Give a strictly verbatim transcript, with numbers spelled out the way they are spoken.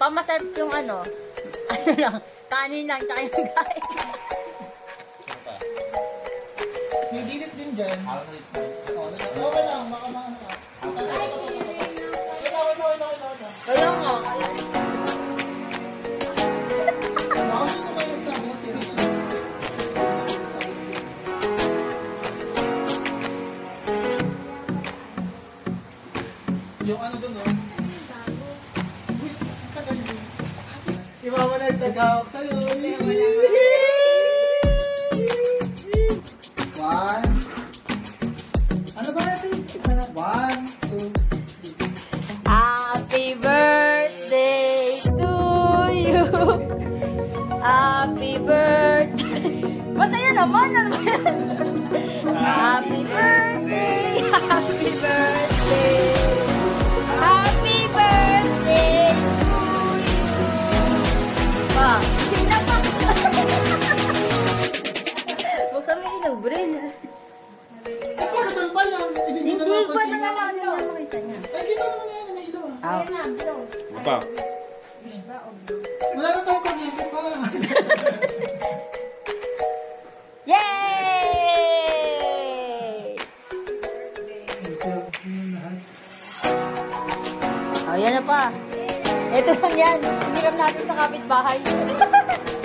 Pamasarap yung ano. Ano lang, kanin lang, tsaka yung kain. May dinis din dyan. Okay lang, baka maano ka. Kaya nga, kaya. Baka sino kayo nagsabi ng tinis? Yung ano dun, no? Uy, tagal mo. Yung mama na nagtagawak sa'yo. One. Ano ba natin? One, two, three. Happy birthday to you. Happy birthday. Masaya naman. Ano ba yan? Happy birthday. Happy birthday. Happy birthday to you. Pa, sing na pa. Buksan mo yung inubril. Eh, pagkasal pa lang. Hindi ko na naman yung makita niya. Eh, kita naman yan. May ilaw ah. Ah. Apa? Wala na tayong kuryente pa. Yay! Oh, yan na pa. Ito lang yan. Hiniram natin sa kapitbahay.